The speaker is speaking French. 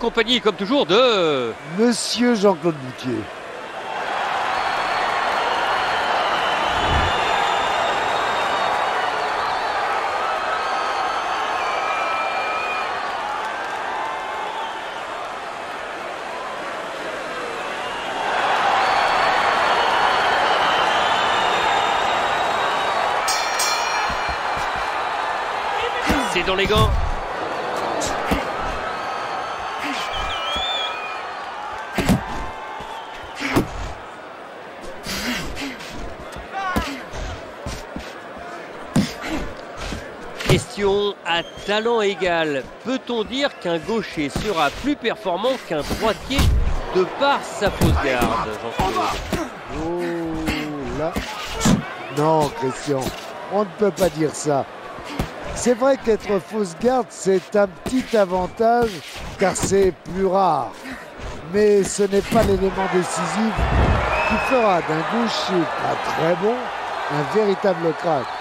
compagnie comme toujours de... Monsieur Jean-Claude Boutier. C'est dans les gants. Question à talent égal. Peut-on dire qu'un gaucher sera plus performant qu'un droitier de par sa fausse garde, Jean-Claude? Oh là. Non, Christian, on ne peut pas dire ça. C'est vrai qu'être fausse garde, c'est un petit avantage car c'est plus rare. Mais ce n'est pas l'élément décisif qui fera d'un gaucher pas très bon un véritable crack.